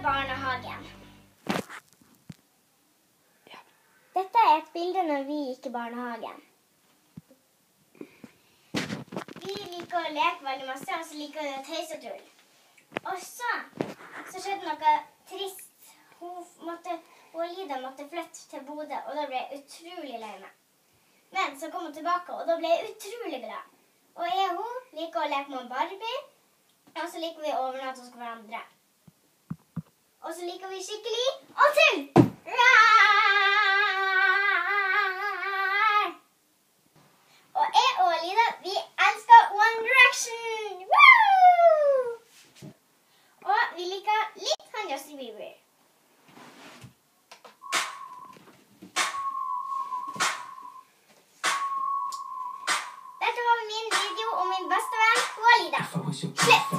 barnehagen. Dette er et bilde når vi gikk i barnehagen. Vi liker å leke veldig masse, og så liker vi tøysetull. Og så skjedde noe trist. Lida måtte flytte til Bodø, og da ble jeg utrolig lei meg. Men så kom hun tilbake, og da ble jeg utrolig glad. Og jeg og hun liker å leke med Barbie, og så liker vi å overnatte hos hverandre. Og så liker vi skikkelig å tull! Og jeg og Lida, vi elsker One Direction! Woo! Og vi liker litt han Justin Bieber. Dette var min video om min beste venn, Lida. Slutt!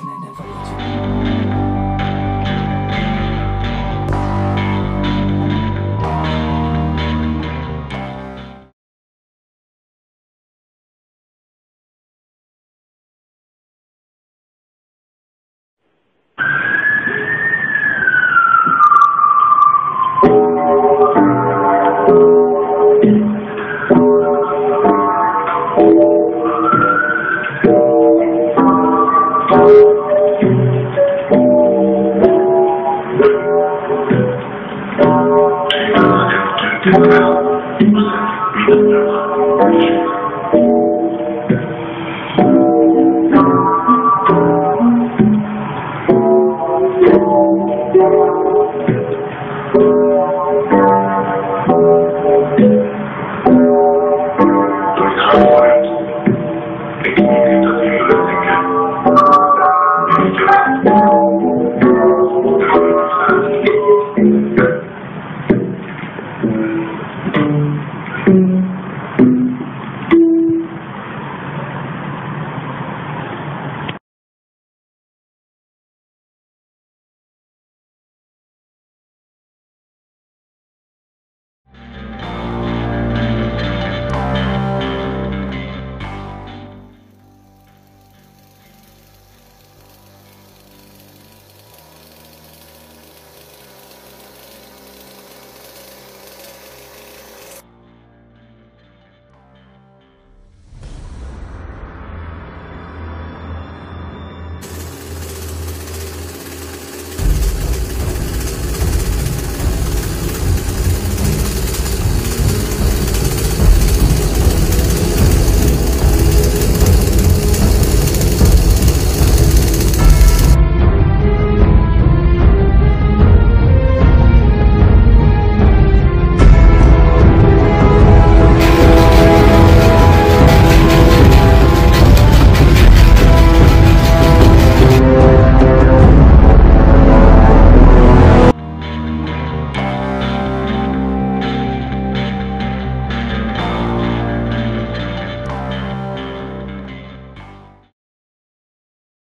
Thank you.